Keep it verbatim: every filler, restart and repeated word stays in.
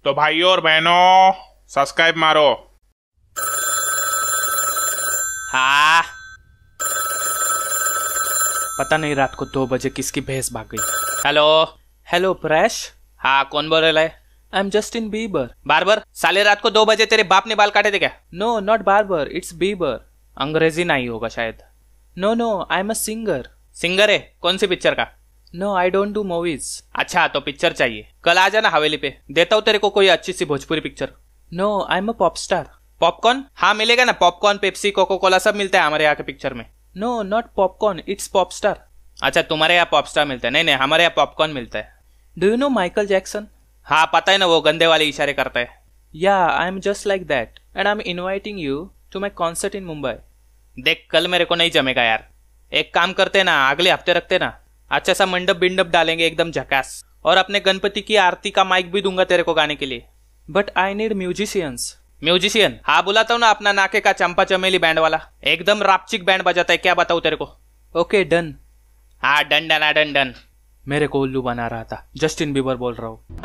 तो भाइयों और बहनों सब्सक्राइब मारो। हाँ, पता नहीं रात को दो बजे किसकी भैंस भाग गई। हेलो हेलो प्रैश। हाँ, कौन बोल रहा है? I am Justin Bieber. Barber? साले रात को दो बजे तेरे बाप ने बाल काटे थे क्या? No not barber, it's Bieber. अंग्रेजी नहीं होगा शायद। No no, I am a singer. Singer है? कौन सी पिक्चर का? No, I don't do movies. अच्छा, तो पिक्चर चाहिए। कल आ जाना हवेली पे, देता हूँ तेरे को कोई अच्छी सी Bhojpuri picture. No, I am a pop star. Popcorn? हाँ मिलेगा ना, पॉपकॉर्न, पेप्सी, कोको कोला सब मिलता है हमारे यहाँ के पिक्चर में। No not popcorn, it's pop star. अच्छा, तुम्हारे यहाँ पॉप स्टार मिलता है? नहीं नहीं, हमारे यहाँ पॉपकॉर्न मिलता है। Do you know Michael Jackson? हाँ पता है ना, वो गंदे वाले इशारे करता है। Yeah, I am just like that and I am inviting you to my concert in Mumbai. देख, कल मेरे को नहीं जमेगा यार। एक काम करते ना, अगले हफ्ते रखते ना, अच्छा सा मंडप बिंडप डालेंगे एकदम झकास, और अपने गणपति की आरती का माइक भी दूंगा तेरे को गाने के लिए। But I need musicians. Musician? हाँ बुलाता हूँ ना, अपना नाके का चंपा चमेली बैंड वाला, एकदम रापचिक बैंड बजाता है, क्या बताऊँ तेरे को। Okay done. हाँ डन डन डन डन। मेरे को उल्लू बना रहा था, जस्टिन बीबर बोल रहा हूँ।